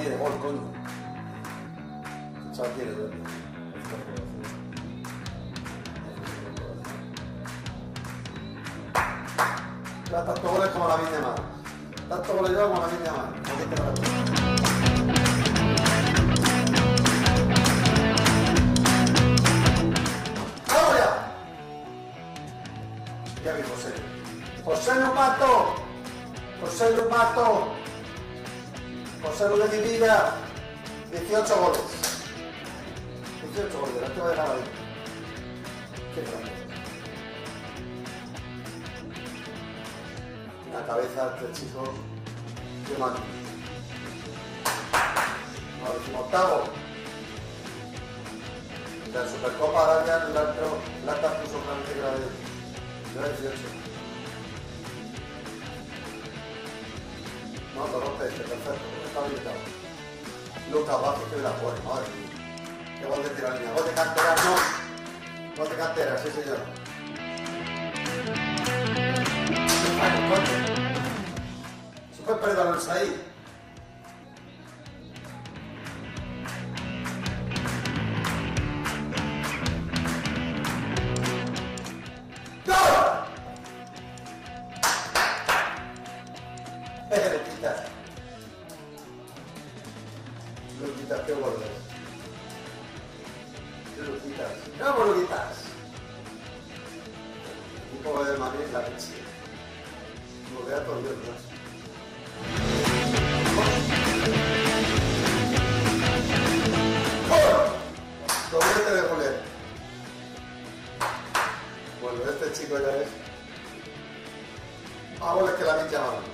quiere gol, coño. El chaval quiere gol. Ya tantos goles como la Viña Mar. Tantos goles lleva como la Viña Mar. ¡Vamos ya! Ya vi José. José Lumato. José Lumato. José Luis de mi vida. 18 goles. 18 goles. Delante va a dejar ahí. Qué grande. La cabeza de este chico. Qué mano. Al 18º. La Supercopa ahora ya la está puso claramente que la de 18. No, Torrote, perfecto, está habilitado. Lucas Vázquez, que la pone, madre mía. Qué gol de tiranía. Gol de cantera, no. Gol de cantera, sí señor. Ay, coño. Se fue perdido el Saí. Luquitas, qué gordo. Luquitas. ¡Vamos, Luquitas! Un poco de Madrid la leche. Lo vea todo Dios, ¿no? Doblete de goles. Bueno, este chico ya es. A goles que la habéis llamado.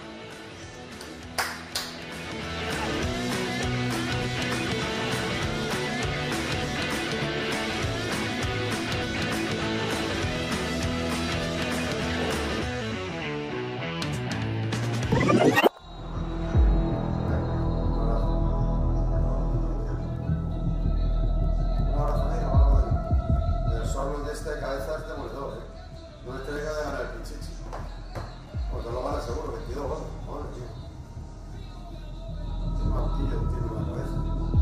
De cabeza es demoledor, ¿eh? No le tiene que ganar el Pichichi. Porque lo gana seguro, 22 goles. Madre mía. Qué martillo tiene en la cabeza.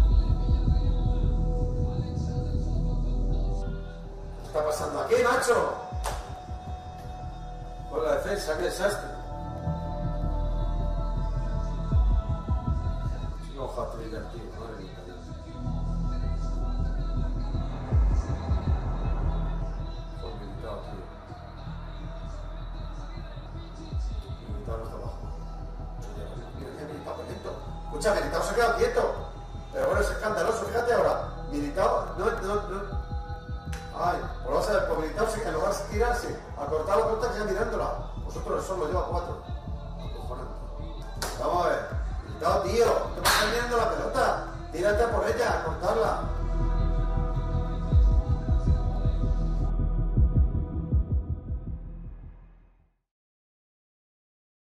¿Qué está pasando aquí, macho? Con la defensa, qué desastre. Es un ojo divertido, madre mía. Escucha, Militao se queda quieto. Pero bueno, es escandaloso, fíjate ahora. Militao, no. Ay, pues lo vas a ver, pues Militao en lugar de tirarse a cortar la pelota que siga mirándola. Vosotros solo lleva 4. Acojonante. Vamos a ver. Militao, tío, te estás mirando la pelota. Tírate por ella, a cortarla.